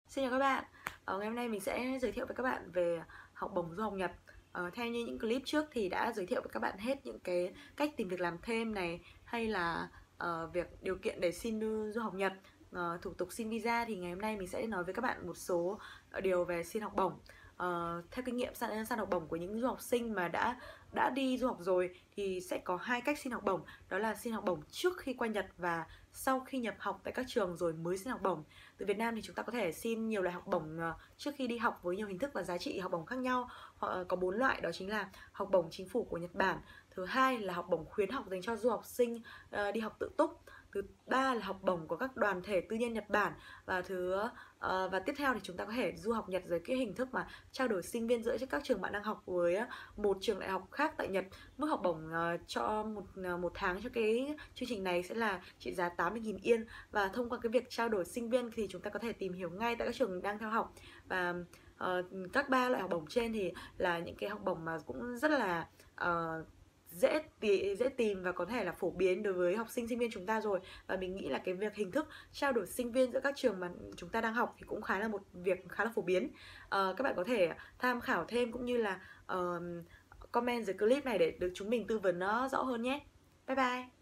Xin chào các bạn. Ngày hôm nay mình sẽ giới thiệu với các bạn về học bổng du học Nhật. Theo như những clip trước thì đã giới thiệu với các bạn hết những cái cách tìm việc làm thêm này, hay là việc điều kiện để xin du học Nhật, thủ tục xin visa. Thì ngày hôm nay mình sẽ nói với các bạn một số điều về xin học bổng. Theo kinh nghiệm xin học bổng của những du học sinh mà đã đi du học rồi thì sẽ có hai cách xin học bổng, đó là xin học bổng trước khi qua Nhật và sau khi nhập học tại các trường rồi mới xin học bổng. Từ Việt Nam thì chúng ta có thể xin nhiều loại học bổng trước khi đi học với nhiều hình thức và giá trị học bổng khác nhau. Họ có 4 loại, đó chính là học bổng chính phủ của Nhật Bản, thứ hai là học bổng khuyến học dành cho du học sinh đi học tự túc, thứ ba là học bổng của các đoàn thể tư nhân Nhật Bản, và tiếp theo thì chúng ta có thể du học Nhật dưới cái hình thức mà trao đổi sinh viên giữa các trường bạn đang học với một trường đại học khác tại Nhật. Mức học bổng cho một tháng cho cái chương trình này sẽ là trị giá 80.000 yên, và thông qua cái việc trao đổi sinh viên thì chúng ta có thể tìm hiểu ngay tại các trường đang theo học. Và các ba loại học bổng trên thì là những cái học bổng mà cũng rất là dễ tìm và có thể là phổ biến đối với học sinh sinh viên chúng ta rồi. Và mình nghĩ là cái việc hình thức trao đổi sinh viên giữa các trường mà chúng ta đang học thì cũng một việc khá là phổ biến. Các bạn có thể tham khảo thêm cũng như là comment dưới clip này để được chúng mình tư vấn nó rõ hơn nhé. Bye bye.